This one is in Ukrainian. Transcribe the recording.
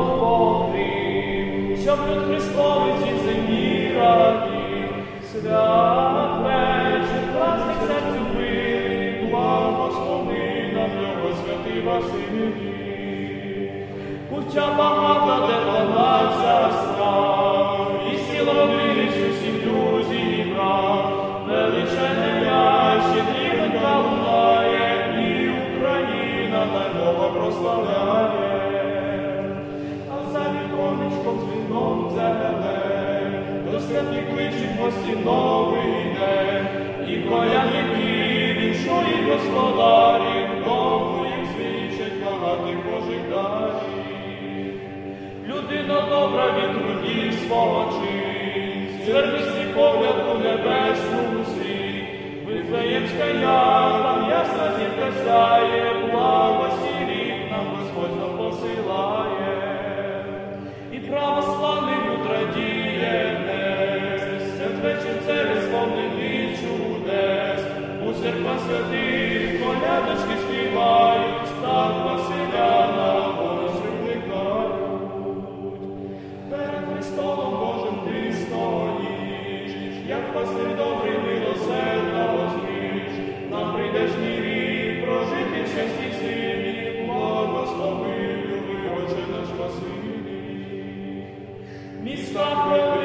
Бог покрив, щоб люд Христовий ці землі радів. Свят вечір, праздник серцю милий, благослови нам його святий Василій. Пуття багата, де 12 страв, і сіло милість усім друзі брав. Величайне я, щедрівенька лунає, і Україна на Бога прославляє. А за віконечком дзвіном зелене, до святих кличуть гості новий день, і колядники віншують господарів, дому їм звічать багатих Божих дарів. Людина добра від трудів свого чин, зверни свій погляд у небесну світ. Вифлеємська ясла, ясна зірка сяє, благості рік нам Господь нам посилає. І православний люд радіє днес, святвечір церкви сповнений чудес. У церквах святих колядочки співають, так Василя на волос викликають. Перед Христом Божим ти стоїш, як пастир добрий милосердно зміш. Нам прийдешній рік прожити в щасті силі, благослови, люби, Отче наш Василій. Міста